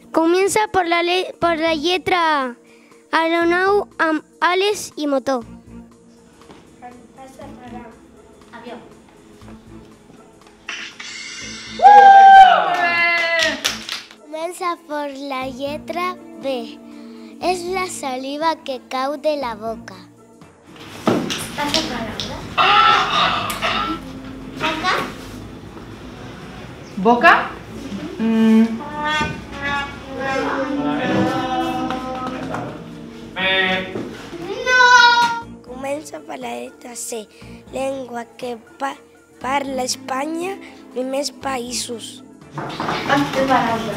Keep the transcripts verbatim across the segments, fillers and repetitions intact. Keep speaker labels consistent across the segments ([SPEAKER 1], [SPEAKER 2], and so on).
[SPEAKER 1] Comença per la, le per la lletra A. Aeronau amb ales i motor.
[SPEAKER 2] Avió.
[SPEAKER 1] Comença per la lletra B. És la saliva que cau de la boca.
[SPEAKER 2] Passa paraula. Boca.
[SPEAKER 3] Boca? Mm.
[SPEAKER 1] Comença per la lletra C. Llengua que pa parla Espanya i més països.
[SPEAKER 2] Passa paraula.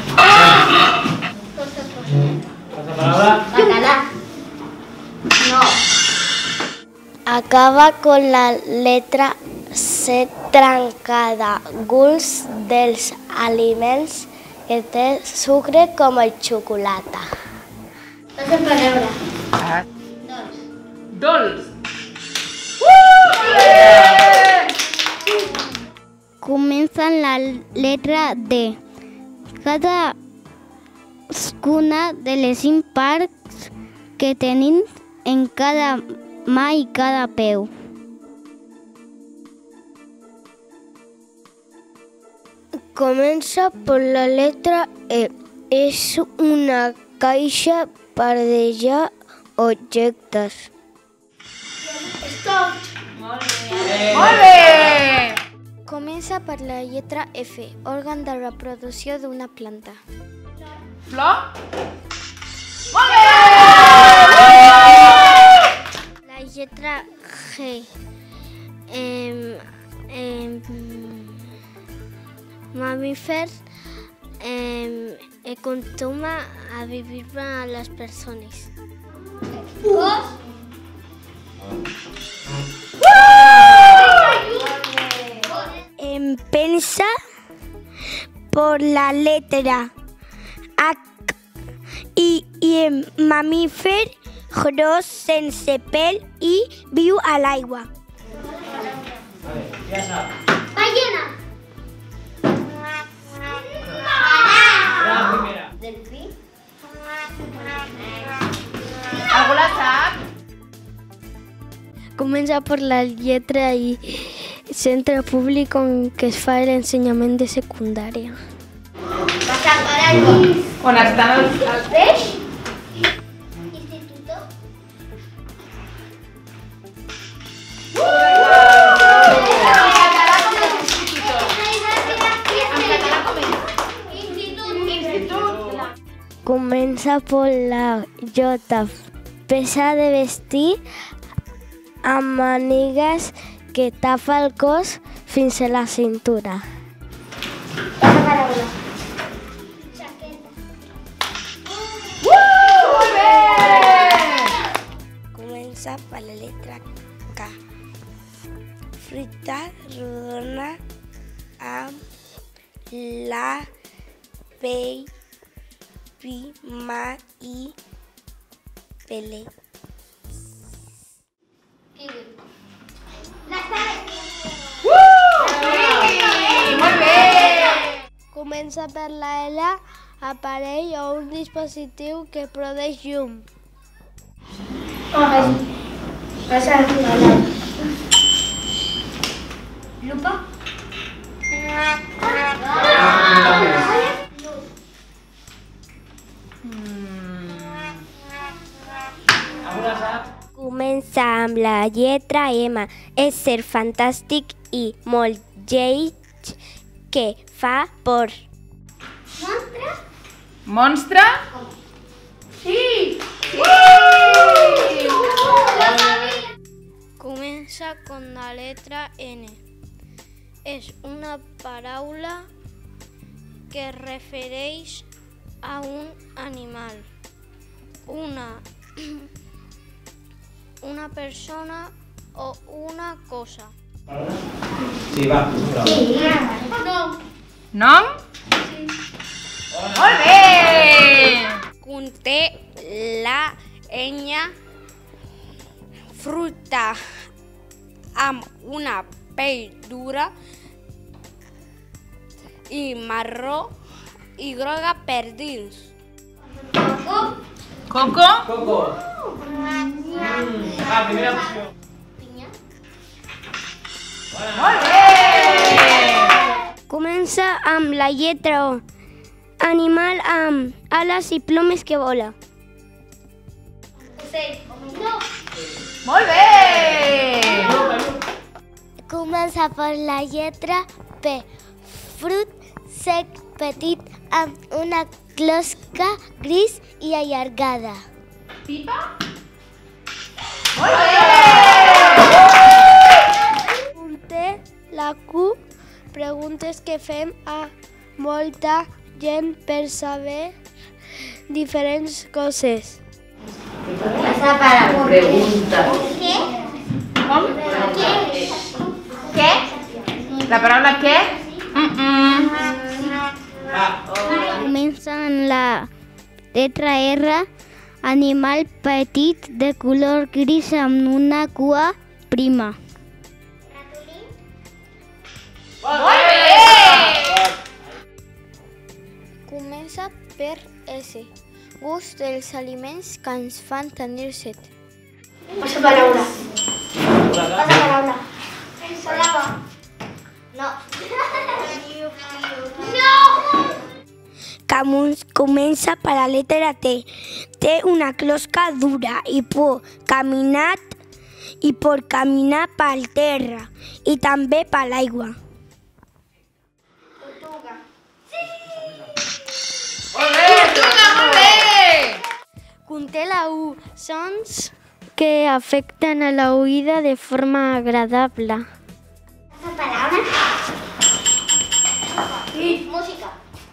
[SPEAKER 4] Passa paraula.
[SPEAKER 2] Català. No.
[SPEAKER 1] Acaba con la letra C trencada. Guls dels aliments que té sucre com el xocolata.
[SPEAKER 2] Passa paraula.
[SPEAKER 3] Ah.
[SPEAKER 2] Dos.
[SPEAKER 3] Dolç.
[SPEAKER 1] Comença en la letra D. Cadascuna de les cinc parts que tenim en cada mà i cada peu. Comença per la letra E. És una caixa per deixar objectes.
[SPEAKER 2] Stop.
[SPEAKER 3] Molt bé!
[SPEAKER 1] Comença per la lletra F, òrgan de reproducció d'una planta.
[SPEAKER 3] Flor? Molt bé!
[SPEAKER 1] La lletra G. Eh, eh, mamífers eh, acostuma a vivir a les persones.
[SPEAKER 2] Gos.
[SPEAKER 1] Em pensa por la letra H i, i en mamífer gros sense pèl i viu a l'aigua.
[SPEAKER 4] Vale, ja sap.
[SPEAKER 2] Ballena.
[SPEAKER 4] La primera.
[SPEAKER 2] Delfí.
[SPEAKER 3] Algú la sap?
[SPEAKER 1] Comença per la lletra I, centre públic on que es fa l'ensenyament de secundària.
[SPEAKER 2] Passa paraula.
[SPEAKER 3] On estan els... els...
[SPEAKER 2] Peix. Instituto.
[SPEAKER 1] Comença per la J, peça de vestir amb mànigues que tapa el cos fins a la cintura.
[SPEAKER 2] Passa paraula. Jaqueta.
[SPEAKER 3] Molt bé!
[SPEAKER 1] Comença per la letra K. Fruita rodona amb la pell prima i pele.
[SPEAKER 2] Kiwi. Les tares.
[SPEAKER 3] Molt bé!
[SPEAKER 1] Comença per la L, aparell o un dispositiu que produeix llum.
[SPEAKER 2] Passa paraula. Lupa.
[SPEAKER 4] Algú la sap?
[SPEAKER 1] Comença amb la lletra M. És ser fantàstic i molt lleig que fa por.
[SPEAKER 2] Monstre.
[SPEAKER 3] Monstre?
[SPEAKER 2] Sí.
[SPEAKER 1] Comença con la letra N. És una paraula que refereix a un animal, una, una persona o una cosa.
[SPEAKER 4] Sí, va.
[SPEAKER 2] No.
[SPEAKER 3] Nom? Molt bé!
[SPEAKER 1] Conté la enya fruita amb una pell dura i marró i groga per dins.
[SPEAKER 2] Coco.
[SPEAKER 3] Coco.
[SPEAKER 4] Coco. Mm. Va, primera opció.
[SPEAKER 2] Pinya.
[SPEAKER 3] Molt bé!
[SPEAKER 1] Comença amb la lletra O. Animal amb ales i plomes que vola.
[SPEAKER 2] Ocell. No.
[SPEAKER 3] Molt bé!
[SPEAKER 1] Comença per la lletra P. Fruit sec petit amb una closca gris i allargada.
[SPEAKER 3] Pipa? Molt bé!
[SPEAKER 1] Conté la Q preguntes que fem a molta gent per saber diferents coses.
[SPEAKER 2] Passa para pregunta. ¿Qué?
[SPEAKER 3] Com?
[SPEAKER 2] ¿Qué?
[SPEAKER 3] Què? La paraula què? Mm -mm.
[SPEAKER 4] Va.
[SPEAKER 1] Comença en la letra R. Animal petit de color gris amb una cua prima.
[SPEAKER 3] Molt bé!
[SPEAKER 1] Comença per S. Gust dels aliments que ens fan tenir set.
[SPEAKER 2] Pasa palabra.
[SPEAKER 4] Una
[SPEAKER 2] Pasa palabra. Palabra. No. No.
[SPEAKER 1] Camus comença per la letra T. Té una closca dura i pot caminar i pot caminar per terra i també per l'aigua.
[SPEAKER 2] Tortuga.
[SPEAKER 3] Molt bé! Tortuga, molt bé!
[SPEAKER 1] Conté la U, sons que afecten a la oïda de forma agradable.
[SPEAKER 2] Pasa palabra. Sí. Música.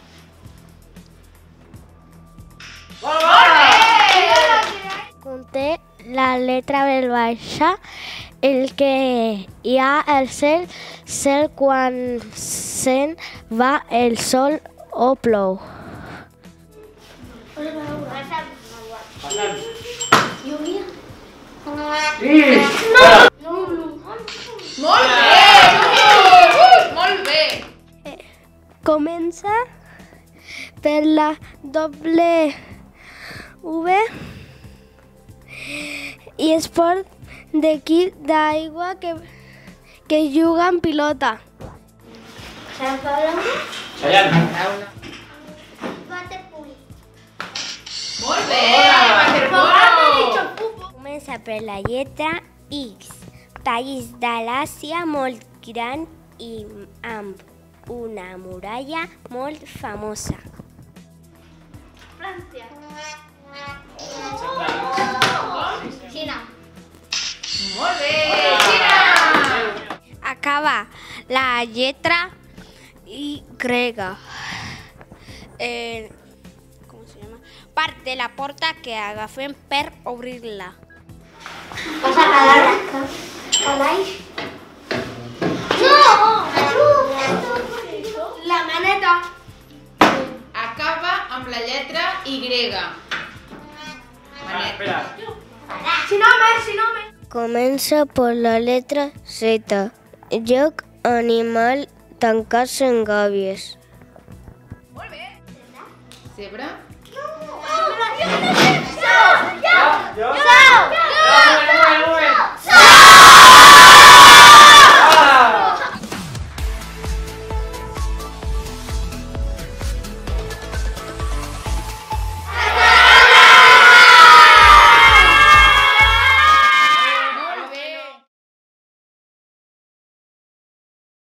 [SPEAKER 3] Molt bé!
[SPEAKER 1] Conté la letra B baixa, el que hi ha al cel, cel quan se'n va el sol o plou.
[SPEAKER 4] Passant.
[SPEAKER 2] Lluvia.
[SPEAKER 4] Sí.
[SPEAKER 3] Molt bé! Molt bé!
[SPEAKER 1] Comença per la doble V i esport d'equip d'aigua que, que juga en pilota.
[SPEAKER 2] Pasa palabra.
[SPEAKER 4] Chayanne.
[SPEAKER 2] Waterpolo.
[SPEAKER 3] Molt bé! Waterpolo!
[SPEAKER 1] Comença per la lletra X, país de l'Àsia molt gran i amb una muralla molt famosa.
[SPEAKER 2] Francia. China.
[SPEAKER 3] Molt bé! Xina!
[SPEAKER 1] Acaba la lletra Y. Eh, ¿Cómo se llama? Part de la porta que agafem per obrir-la.
[SPEAKER 2] Pasa palabra. Calais. No. La maneta.
[SPEAKER 3] Acaba amb la lletra Y.
[SPEAKER 4] Va, espera.
[SPEAKER 2] Sinome, sinome.
[SPEAKER 1] Comença per la letra Z. Joc animal tancat en gàbies.
[SPEAKER 3] Molt bé! Zebra?
[SPEAKER 2] No.